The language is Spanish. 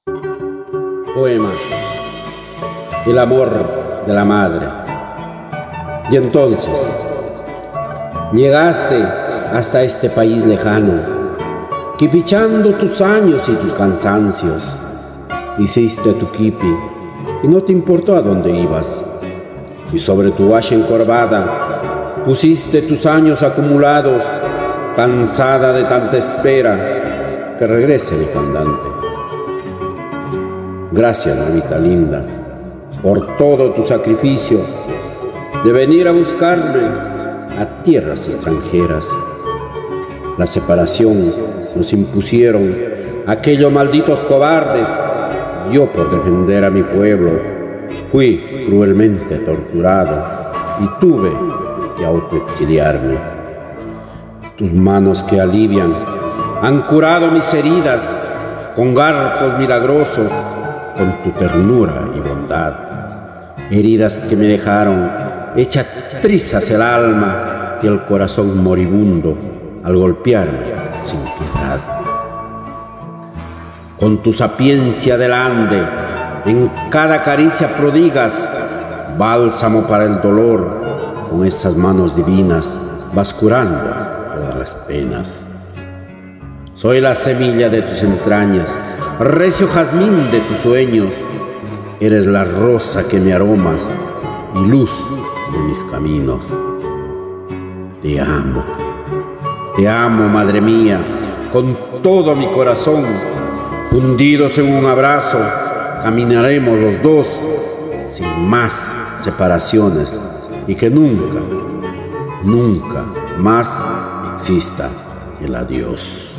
Poema. El amor de la madre. Y entonces, llegaste hasta este país lejano, que fichando tus años y tus cansancios, hiciste tu kipi y no te importó a dónde ibas. Y sobre tu hacha encorvada pusiste tus años acumulados, cansada de tanta espera, que regrese el andante. Gracias, mamita linda, por todo tu sacrificio de venir a buscarme a tierras extranjeras. La separación nos impusieron aquellos malditos cobardes. Yo, por defender a mi pueblo, fui cruelmente torturado y tuve que autoexiliarme. Tus manos que alivian han curado mis heridas con garpos milagrosos, con tu ternura y bondad. Heridas que me dejaron hecha trizas el alma y el corazón moribundo al golpearme sin piedad. Con tu sapiencia del Ande, en cada caricia prodigas bálsamo para el dolor. Con esas manos divinas vas curando todas las penas. Soy la semilla de tus entrañas, recio jazmín de tus sueños. Eres la rosa que me aromas y luz de mis caminos. Te amo, madre mía, con todo mi corazón. Fundidos en un abrazo, caminaremos los dos sin más separaciones y que nunca, nunca más exista el adiós.